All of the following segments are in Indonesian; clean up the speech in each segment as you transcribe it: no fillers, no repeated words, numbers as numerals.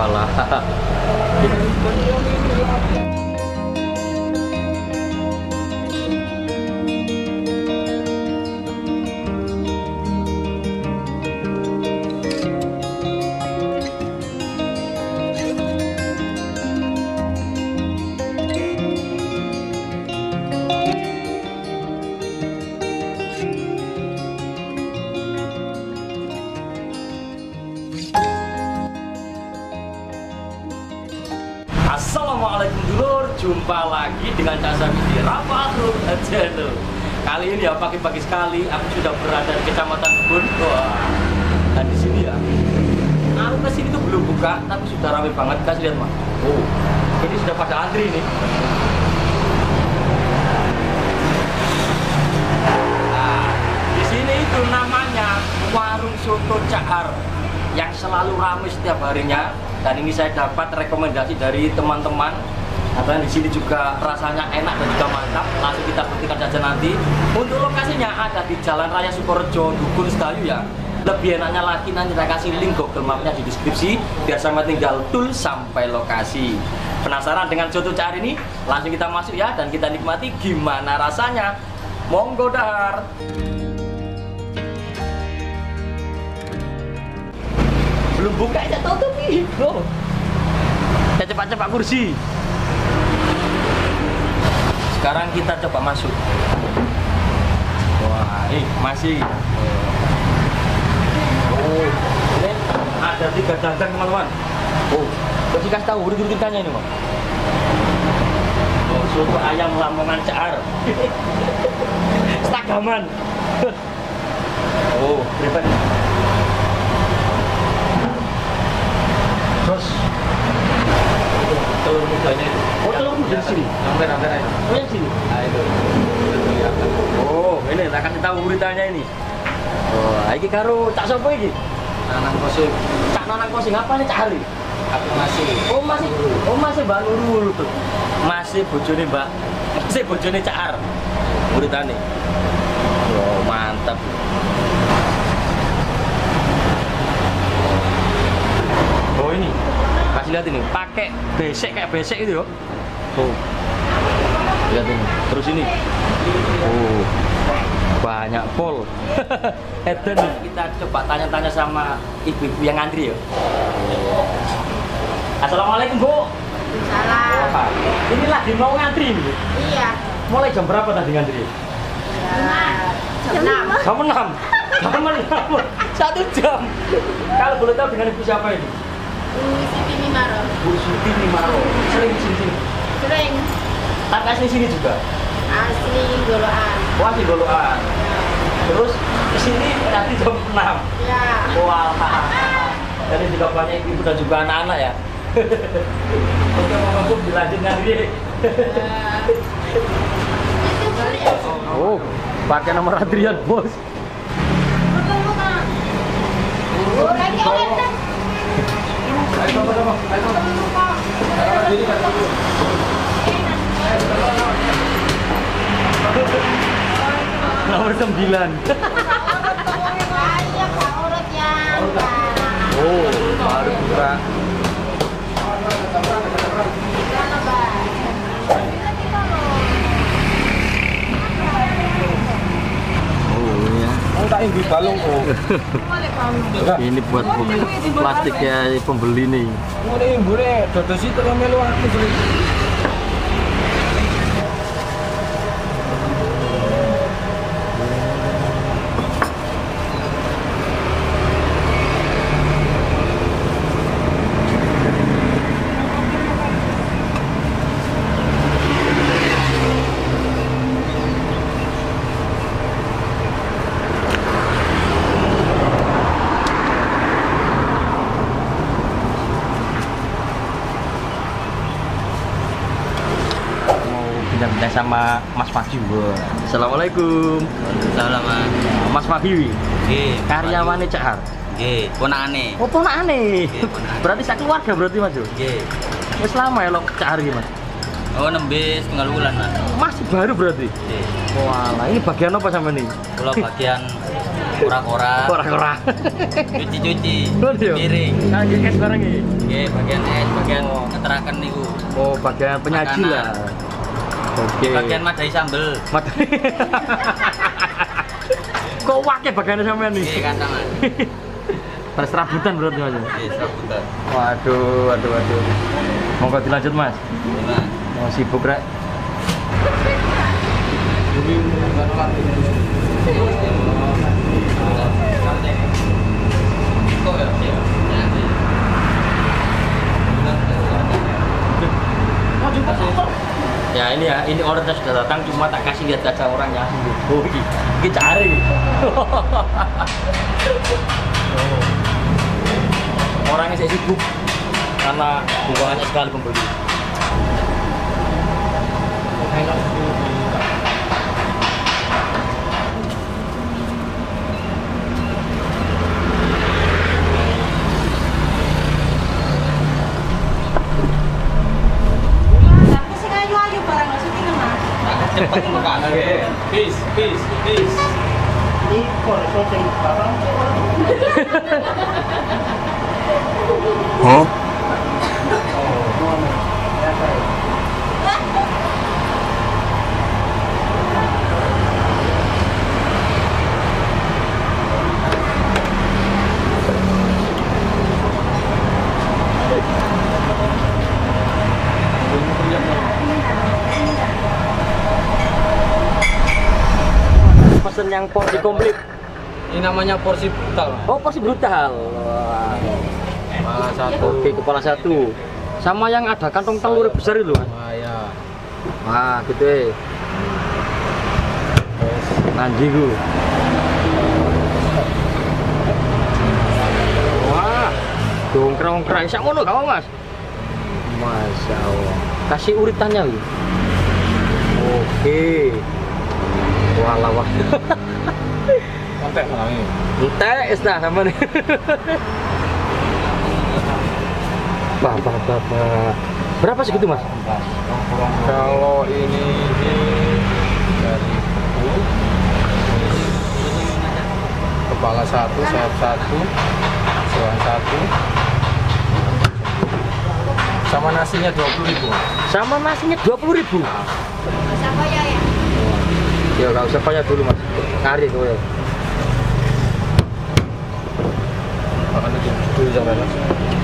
Walah. Assalamualaikum dulur, jumpa lagi dengan Cak Sami di Rapatul Channel. Kali ini ya pagi-pagi sekali aku sudah berada di Kecamatan Kebun. Wah, dan di sini ya, aku kesini tuh belum buka, tapi sudah ramai banget. Kasih lihat mas. Oh, ini sudah pada antri nih. Nah, di sini itu namanya Warung Soto Cahar yang selalu ramai setiap harinya. Dan ini saya dapat rekomendasi dari teman-teman. Karena di sini juga rasanya enak dan juga mantap. Langsung kita buktikan saja nanti. Untuk lokasinya ada di Jalan Raya Sukorejo, Dukun Sedayu ya. Lebih enaknya lagi nanti saya kasih link Google Map-nya di deskripsi biar sama tinggal tul sampai lokasi. Penasaran dengan soto Cahar ini? Langsung kita masuk ya dan kita nikmati gimana rasanya. Monggo dahar. Belum buka aja tutup nih. Oh. Ya cepat-cepat kursi. Sekarang kita coba masuk. Wah, masih. Oh, ini ada 3 dandang teman-teman. Oh, kasih kasih tahu urut-urutannya ini, Mas. Oh, soto ayam Lamongan Cahar. Stagaman. Oh, ribet. Terus telur mudanya itu. Oh, telur muda di sini. Hampir aja. Oh, yang sini. Nah, itu. Oh, ini tak kasih tahu beritanya ini. Oh, iki karo Cak sopo iki? Nanang Kosing. Cak Nanang Kosing apa nih Cak Hari? Aku masih. Oh, masih. Oh, masih Mbak Nurul tuh. Masih bojone Mbak. Masih bojone Cahar. Beritane. Oh, mantap. Oh ini, kasih lihat ini, pakai besek kayak besek itu yo. Oh, lihat ini, terus ini. Oh, banyak pol. Eden. Kita coba tanya-tanya sama ibu-ibu yang ngantri ya. Assalamualaikum Bu. Salam. Oh, ini lagi mau ngantri ini. Iya. Mulai jam berapa tadi ngantri? Jam 6. Jam 6. Jam 6. 1 jam. Kalau boleh tahu dengan ibu siapa ini? Bu Siti Mimaro. Bu Siti Mimaro. Sering di sini. Sering. Tapi asli sini juga. Asli Goloan. Wah, di Goloan. Terus ke sini nanti jam 6. Ya. Wah. Jadi juga banyak ibu dan juga anak-anak ya. Oke, mau dilanjut ngantri. Oh, pakai nomor antrian, Bos. Nomor 9. Oh, baru buka. Di balong oh. Ini buat plastik ya pembeli nih. Ngene mbure dodosi teko melu aku. Pindah sama Mas Fahdi. Assalamualaikum. Salam Mas Fahdi. Nggih, Karyawane Cahar. nggih, ponakane. Oh, ponakane. Nggih, ponakane. Berarti sak keluarga berarti Mas yo. Nggih. Wis lama ya lo Cahar iki, Mas. Oh, nembe setengah bulan, Mas. Masih baru berarti. Nggih. Walah, ini bagian apa sampe nih? Kula bagian Kora-kora. Kora-kora. Cuci-cuci. Waduh. Piring. Kangge es barang iki. Nggih, bagian es, bagian Oh. ngeteraken niku. Oh, bagian penyaji Makanan. lah. Oke. Bagian madai sambel. Kok wake bagiannya sampean nih? Nggih, kantangan. Pada serabutan berarti Mas. Nggih, serabutan. Waduh. Monggo dilanjut Mas. Gimana? Mau sibuk rek. Ya ini order sudah datang, cuma tak kasih lihat kaca orangnya. Oh ini cari. Orangnya saya sibuk karena banyak sekali pembeli. Tapi sing ayu-ayu barang nggak sih kan Mas? Cepet buka. Peace. Pesen yang porsi komplit. Ini namanya porsi brutal. Oh, porsi brutal. Wah. Malah satu. Oke, kepala satu. Sama yang ada kantong telur besar itu, Mas. Ya. Wah, gitu ya. Nanti ku. Wah, dongkrong-krong. Sak ngono gak, Mas? Masya Allah. Kasih uritannya, Bu. Oke. Wah, lawah. Kontek menangi. Entek istah sama nih. Bah. Berapa segitu, Mas? Kalau ini dari kepala satu, sayap satu, tulang satu, sama nasinya 20.000. Sama nasinya 20.000. Siapa ya? Ya nggak usah banyak dulu, Mas. Kari tuh ya. Makan dulu jangan Mas.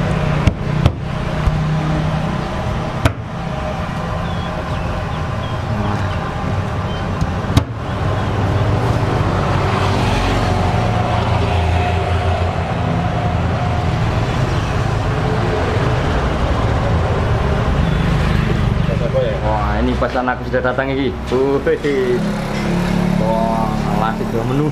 Wah, ini pesan aku sudah datang ini. Wah, malah 3 menu.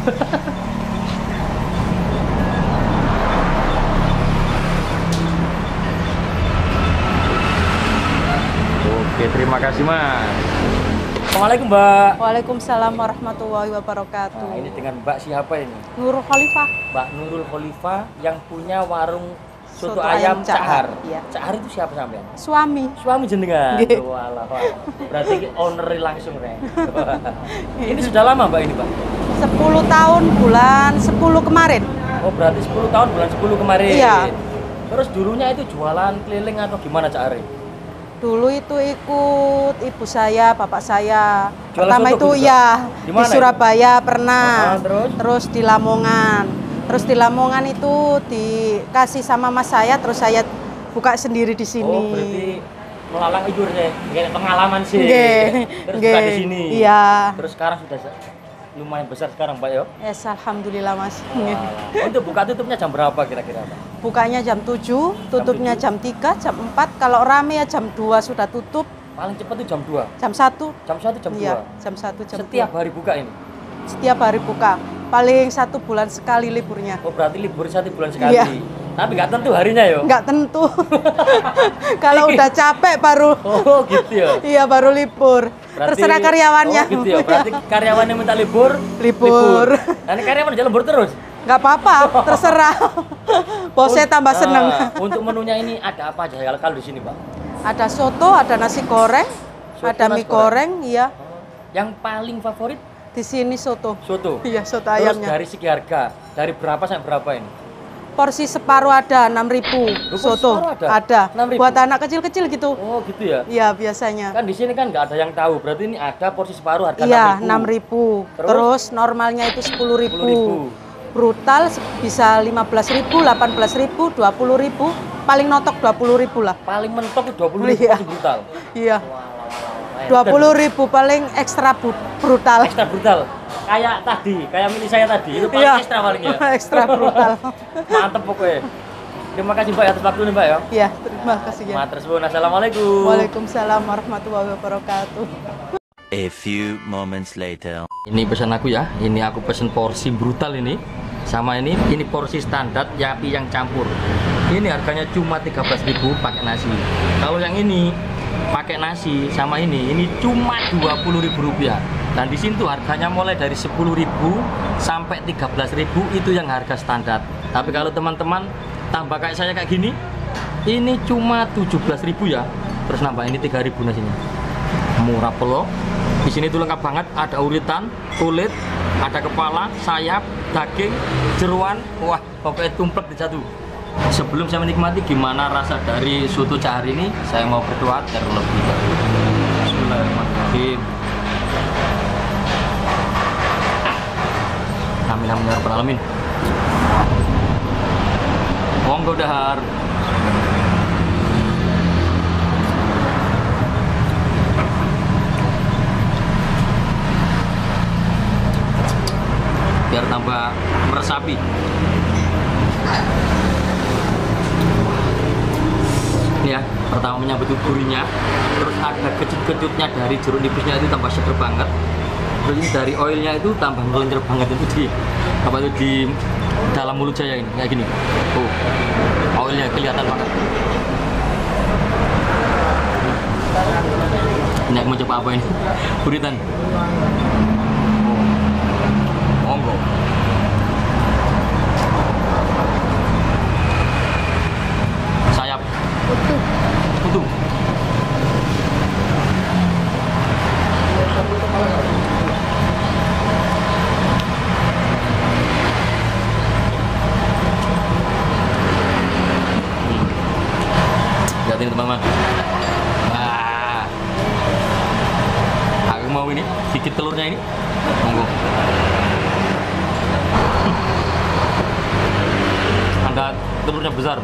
Oke, terima kasih, Mas. Assalamualaikum, Mbak. Waalaikumsalam warahmatullahi wabarakatuh. Nah, ini dengan Mbak siapa ini? Nurul Khalifah. Mbak Nurul Khalifah yang punya warung soto Soto ayam ayam Cahar. Cahar, iya. Cahar itu siapa sampean? Suami. Suami jenengan. Nggih. Walah, Pak. Berarti owner langsung, Rek. Ini sudah lama, Mbak, ini, Pak? 10 tahun bulan 10 kemarin. Oh, berarti 10 tahun bulan 10 kemarin. Iya. Terus dulunya itu jualan keliling atau gimana, Cak Ari? Dulu itu ikut ibu saya, bapak saya. Jualan Pertama soto itu gitu, ya Di di mana itu? Surabaya pernah. Terus? Di Lamongan. Terus di Lamongan itu dikasih sama mas saya, terus saya buka sendiri di sini. Oh, berarti melalang itu kayak pengalaman sih. Nggih, Terus buka di nggih. sini. Iya. Terus sekarang sudah lumayan besar sekarang, Pak, ya? Yes, alhamdulillah mas. Wah. Untuk buka tutupnya jam berapa kira-kira, Pak? Bukanya jam 7, tutupnya jam 3, jam 4. Kalau rame ya jam 2 sudah tutup. Paling cepat tuh jam 2. Jam 1. Jam 1 jam 2. Iya, jam 1 jam Setiap 2. hari buka ini. Setiap hari buka. Paling 1 bulan sekali liburnya. Oh, berarti libur 1 bulan sekali. Iya. Tapi nggak tentu harinya, yo. Nggak tentu. Kalau udah capek baru Oh, gitu ya. iya baru libur. Terserah karyawannya. Oh, gitu ya. Berarti karyawannya minta libur, Libur. Nah, ini karyawan aja lembur terus. Nggak apa-apa, terserah. Bosnya tambah seneng. Untuk menunya ini ada apa aja kalau di sini, Pak? Ada soto, ada nasi goreng, Soto, ada nasi mie goreng, iya. Yang paling favorit Di sini soto. Soto. Iya, soto Terus ayamnya. dari segi harga, dari berapa sampai berapa ini? Porsi separuh ada 6.000 porsi soto. separuh ada? 6.000? Buat anak kecil-kecil gitu. Oh gitu ya. Iya, biasanya. Kan di sini kan nggak ada yang tahu. Berarti ini ada porsi separuh harga Iya, 6.000. 6.000. Terus normalnya itu 10.000. 10.000. Brutal bisa 15.000, 18.000, 20.000. Paling notok 20.000 lah. Paling mentok 20.000 Iya. porsi brutal. Iya. Wah, 20.000 paling ekstra brutal. Ekstra brutal. Kayak tadi, kayak mini saya tadi. Itu paling Iya. ekstra paling ya. Ekstra brutal. Mantep pokoknya. Terima kasih Mbak atas waktu nih Mbak ya. Iya, terima kasih ya. Matur suwun. Assalamualaikum. Waalaikumsalam warahmatullahi wabarakatuh. A few moments later. Ini pesan aku ya. Ini aku pesen porsi brutal ini. Sama ini porsi standar yapi yang campur. Ini harganya cuma 13.000 pakai nasi. Kalau yang ini pakai nasi sama ini cuma 20.000 rupiah. Dan di sini tuh harganya mulai dari 10.000 sampai 13.000 itu yang harga standar. Tapi kalau teman-teman tambah kayak saya kayak gini, ini cuma 17.000 ya. Terus nambah ini 3.000 nasinya. Murah pelo. Di sini tuh lengkap banget, ada uritan, kulit, ada kepala, sayap, daging, jeruan. Wah, pokoknya tumplek di satu. Sebelum saya menikmati gimana rasa dari soto Cak Har ini, saya mau berdoa terlebih dahulu. Bismillahirrahmanirrahim. Amin amin ya rabbal alamin. Monggo dahar. Biar tambah meresapi. Ini ya, pertama menyambut gurihnya, terus ada kecut-kecutnya dari jeruk nipisnya itu tambah seger banget. Terus ini dari oilnya itu tambah melencer banget itu di apa itu di dalam mulut saya ini kayak gini. Oh, oilnya kelihatan banget. Ini aku mau coba apa ini? Buritan. Monggo. Sayap. Utuh. Lihat ini teman-teman. Wah. Aku mau ini, sedikit telurnya ini. Monggo. Ada telurnya besar.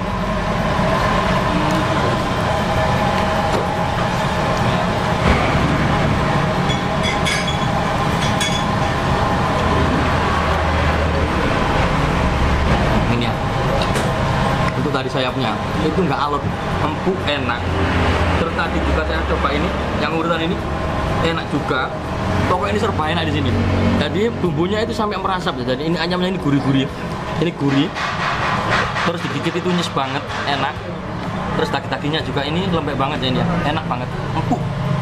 Ini ya. Untuk tadi sayapnya itu nggak alot, empuk, enak. Terus tadi juga saya coba ini, yang urutan ini enak juga. Pokoknya ini serba enak di sini. Jadi bumbunya itu sampai merasap ya. Jadi ini ayamnya ini gurih-gurih. Ini gurih. Terus digigit itu nyes banget, enak. Terus daging-dagingnya juga ini lembek banget ya ini ya. Enak banget, empuk.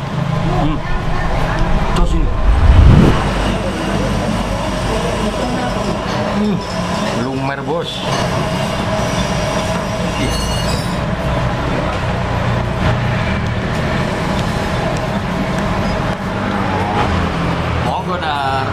Cos ini. Lumer bos. Monggo dar.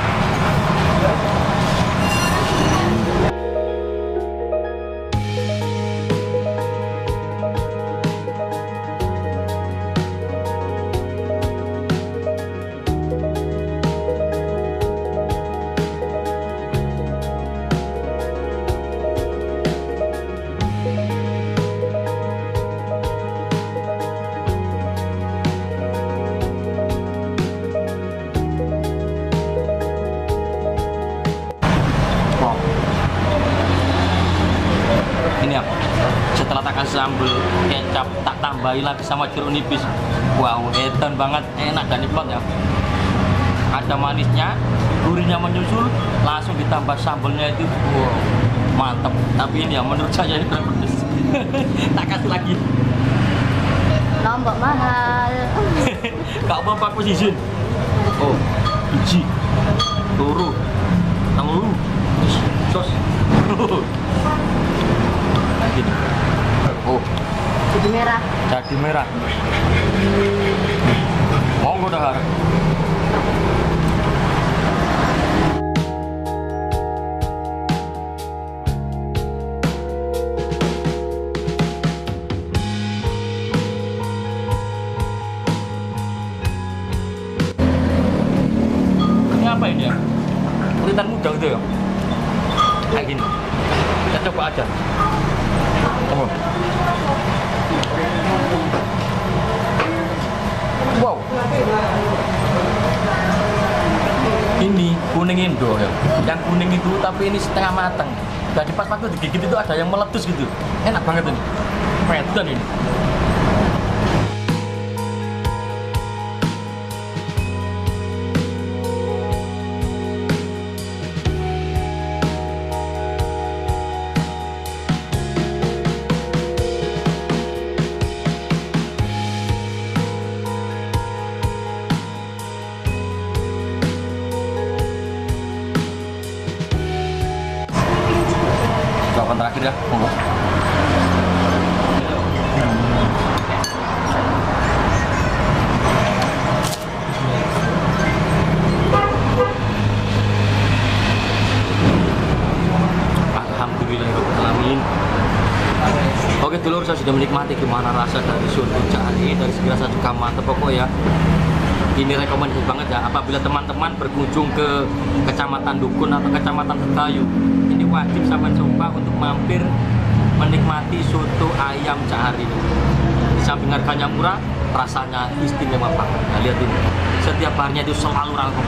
Ini ya, setelah tak kasih sambal kecap tak tambahi lagi sama jeruk nipis. Wow, edan banget, enak dan nikmat ya. Ada manisnya, gurihnya menyusul, langsung ditambah sambalnya itu, wow, mantep. Tapi ini ya menurut saya ini kurang pedes. Tak kasih lagi. Lombok mahal. Kak apa aku izin? Oh, biji, turu, telur, sos. Gini. Oh, Jadi merah. jadi merah. Monggo dahar. gitu ya. Kayak gini. Kita coba aja. Oh. Wow. Ini kuning Indo ya. Yang kuning itu tapi ini setengah matang. Jadi pas waktu digigit itu ada yang meletus gitu. Enak banget ini. Edan ini. Jawaban terakhir ya, monggo. Alhamdulillahirrahmanirrahim. Oke dulur, saya sudah menikmati gimana rasa dari soto Cak Ari, dari segi rasa juga mantep pokok ya. Ini rekomendasi banget ya, apabila teman-teman berkunjung ke Kecamatan Dukun atau Kecamatan Tegayu, ini wajib sampai coba untuk mampir menikmati soto ayam Cak Ari. Di samping harganya murah, rasanya istimewa banget. Nah, lihat ini, setiap harinya itu selalu ramai.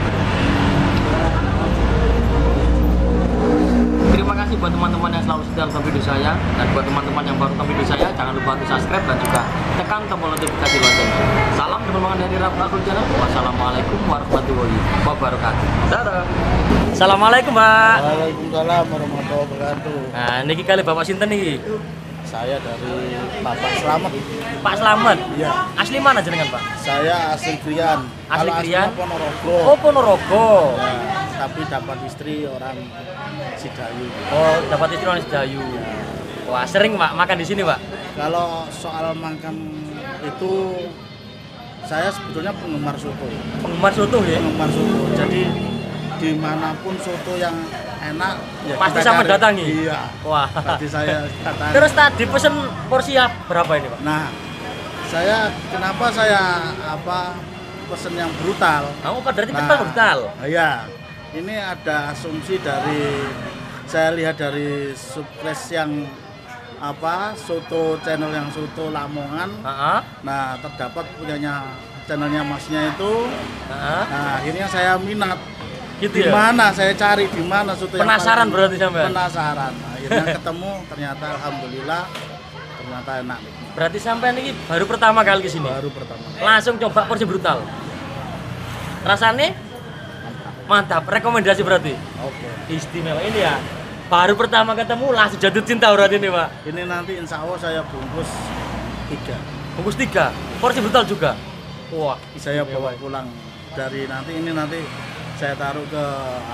Terima kasih buat teman-teman yang selalu setia nonton video saya, dan buat teman-teman yang baru nonton video saya, jangan lupa untuk subscribe dan juga tekan tombol notifikasi loncengnya. Salam teman-teman dari Rafathul Jannah. Wassalamualaikum warahmatullahi wabarakatuh. Dadah. Assalamualaikum, Mbak. Waalaikumsalam warahmatullahi wabarakatuh. Nah, niki kali Bapak sinten niki? Saya dari Bapak Slamet. Pak Slamet. Iya. Asli mana jenengan, Pak? Saya asli Krian. Asli Kalau Krian? aslinya Ponorogo. Oh, Ponorogo. Ya, tapi dapat istri orang Sidayu. Oh, dapat istri orang Sidayu. Wah, sering Pak makan di sini, Pak? Kalau soal makan itu saya sebetulnya penggemar soto. Penggemar soto ya? Penggemar soto. Jadi dimanapun soto yang enak ya Pasti kita sama cari. datangi? Iya. Wah. Pasti saya datangi. Terus tadi pesen porsi berapa ini, Pak? Nah, kenapa saya pesen yang brutal? Kamu berarti kental brutal? Iya. Ini ada asumsi dari saya lihat dari subclass yang soto channel yang soto Lamongan. Nah, terdapat punyanya channelnya masnya itu. Nah, akhirnya saya minat. Gitu Di ya? mana saya cari di mana soto yang Penasaran paling- berarti sampai? Penasaran. Akhirnya ketemu, ternyata alhamdulillah ternyata enak. Berarti sampai ini baru pertama kali kesini? Baru pertama. Langsung coba porsi brutal. Rasanya mantap, rekomendasi berarti. Oke. Istimewa ini ya. Baru pertama ketemu langsung jatuh cinta berarti ini, Pak. Ini nanti insya Allah saya bungkus 3. Bungkus 3, porsi brutal juga. Wah, Saya istimewa. bawa pulang dari nanti saya taruh ke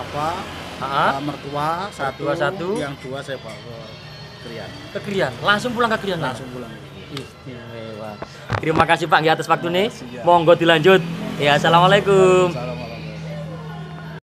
mertua Satu. yang 2 saya bawa ke Krian. Ke Krian, langsung pulang ke Krian. Langsung pulang. Istimewa. Terima kasih Pak atas waktu ini. Monggo dilanjut. Ya, assalamualaikum. Assalamualaikum.